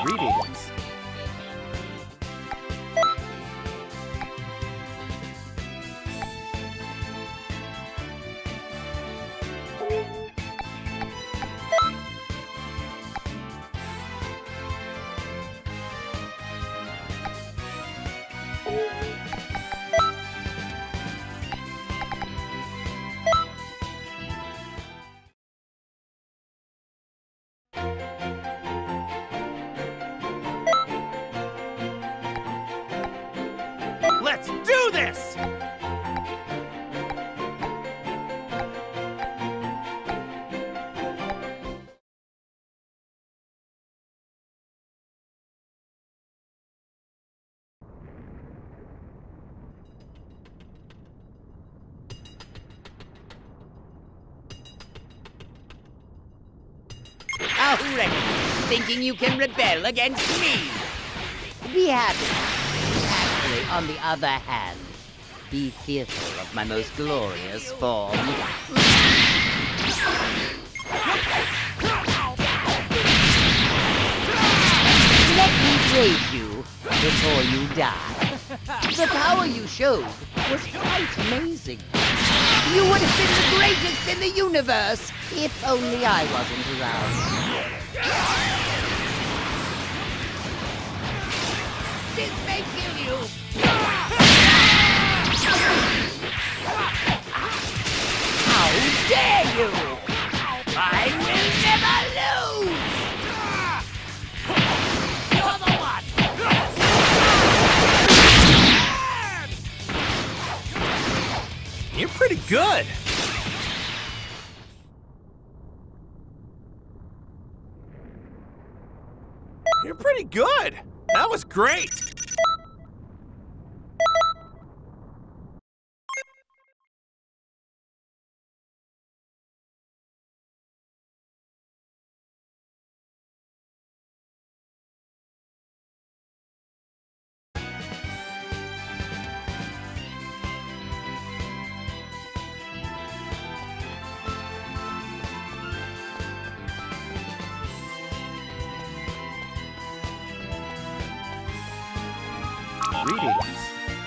Greetings. Let's do this! Already thinking you can rebel against me? Be happy. Actually, on the other hand, be fearful of my most glorious form. Let me praise you before you die. The power you showed was quite amazing. You would have been the greatest in the universe if only I wasn't around. This may kill you! How dare you! I will never lose! You're the one! You're pretty good. You're pretty good. That was great. Greetings.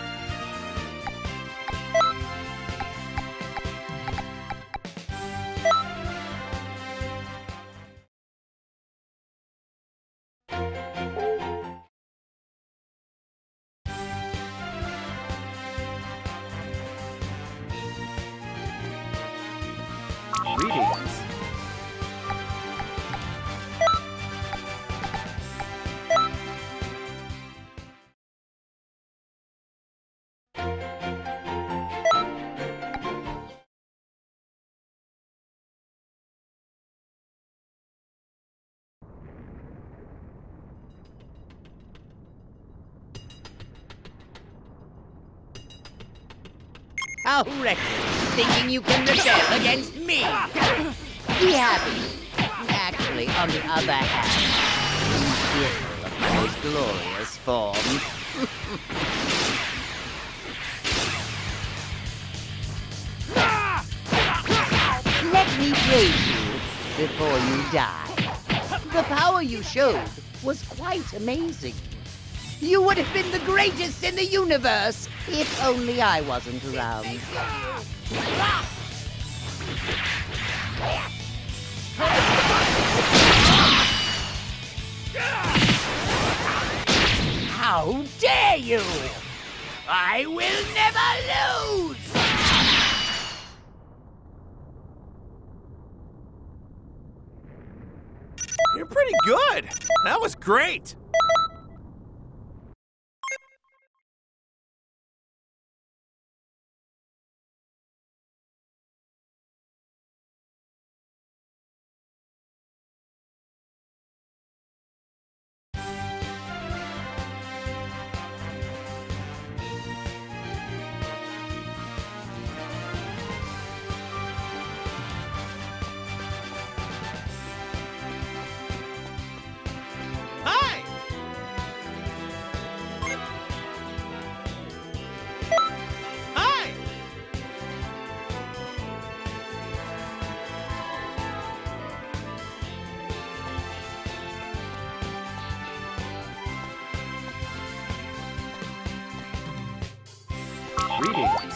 Greetings. How reckless, thinking you can rebel against me! Be happy. Actually, on the other hand, be fearful of my most glorious form. Let me praise you before you die. The power you showed was quite amazing. You would have been the greatest in the universe if only I wasn't around. How dare you! I will never lose! You're pretty good. That was great. Greetings.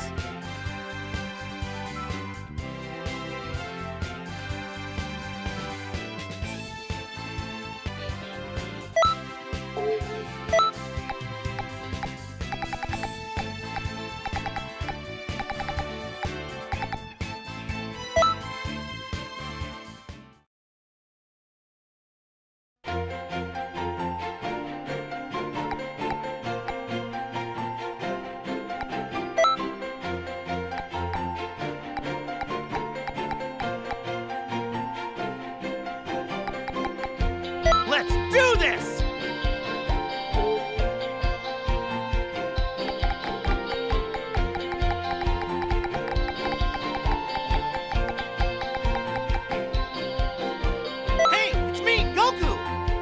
Let's do this! Hey, it's me, Goku!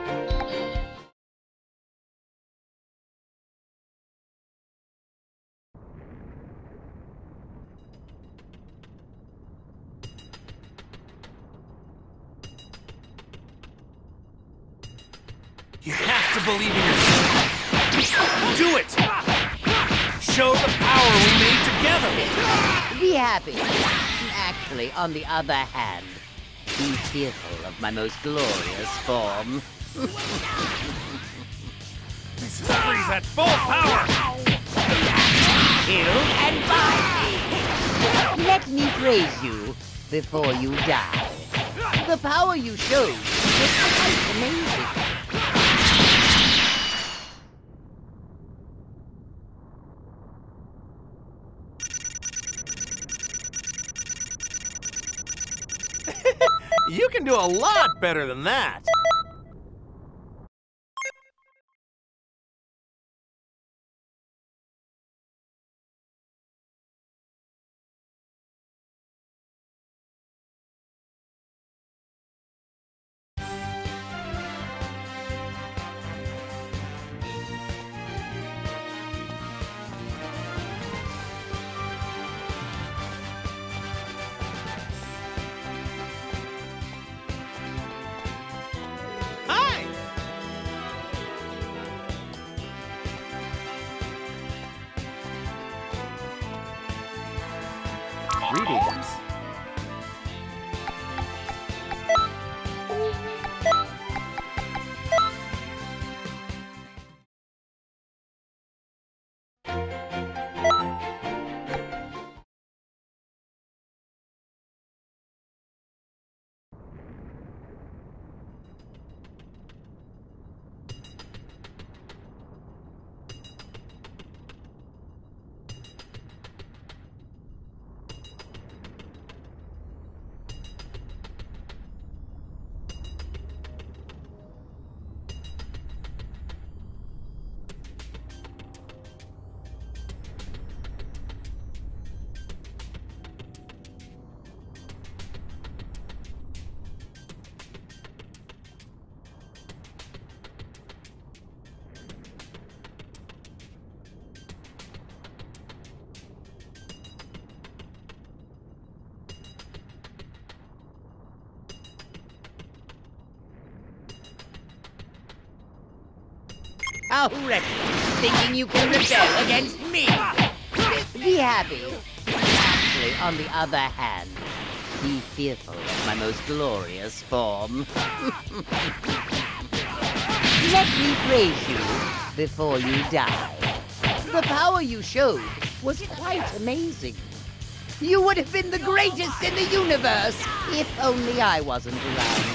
You have to believe in yourself. Do it! Show the power we made together! Be happy. Actually, on the other hand, be fearful of my most glorious form. This is Frieza at full power! Kill and buy me! Let me praise you before you die. The power you showed was quite amazing. You can do a lot better than that! Hi! Greetings. How wretched, thinking you can rebel against me! Be happy. Actually, on the other hand, be fearful of my most glorious form. Let me praise you before you die. The power you showed was quite amazing. You would have been the greatest in the universe if only I wasn't around.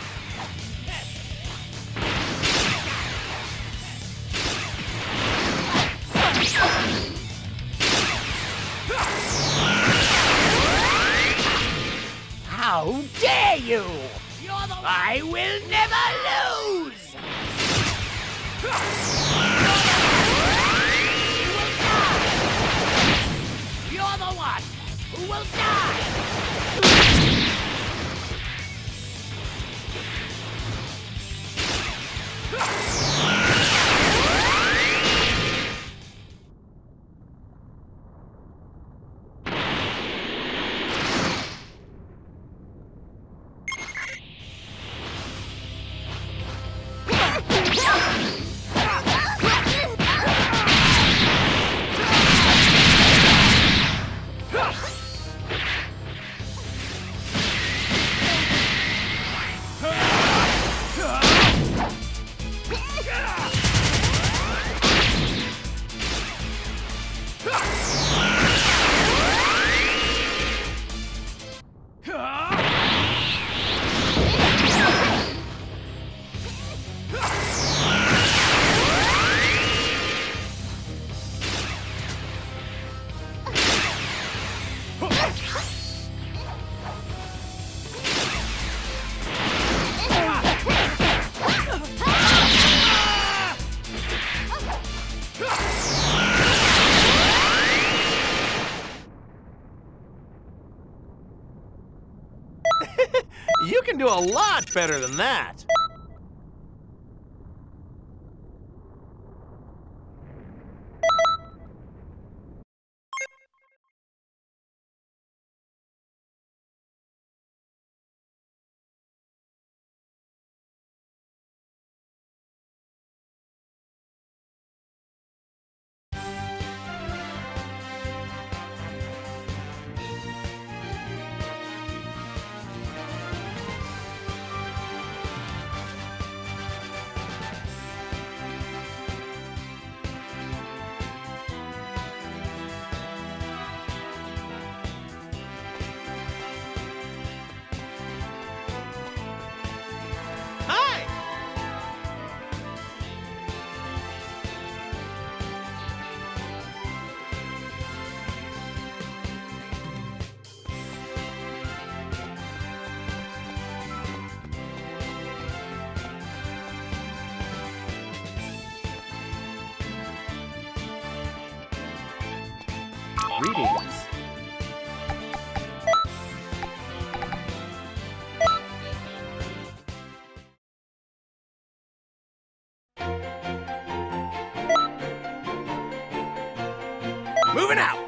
How dare you! I will never lose! You're the one who will die! do a lot better than that. Greetings. Moving out!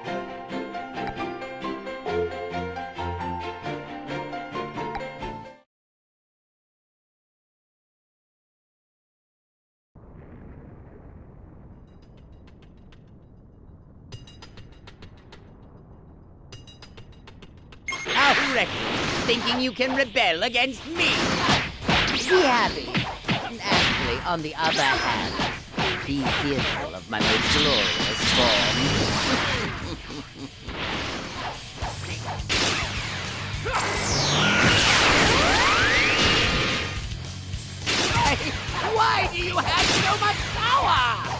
How reckless, thinking you can rebel against me! Be happy. Actually, on the other hand, be fearful of my most glorious form. Why do you have so much power?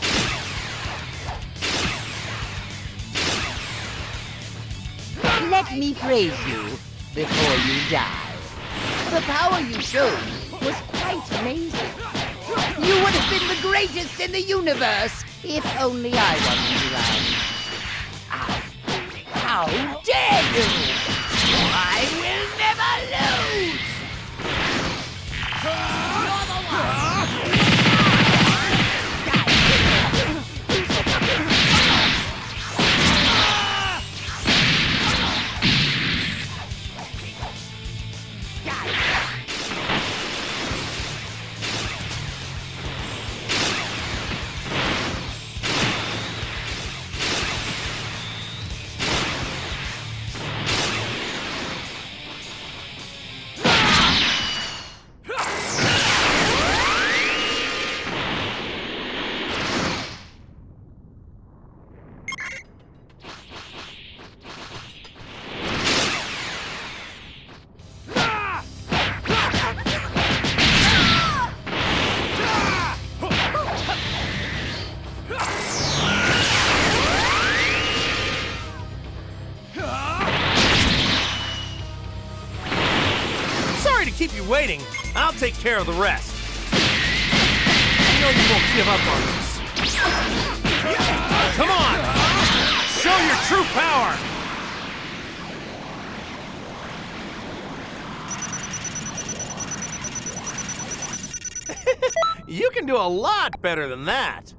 Let me praise you before you die. The power you showed was quite amazing. You would have been the greatest in the universe if only I wasn't around. How dare you! I will never lose! You're the one! Sorry to keep you waiting. I'll take care of the rest. I know you won't give up on this. Come on! Show your true power! You can do a lot better than that.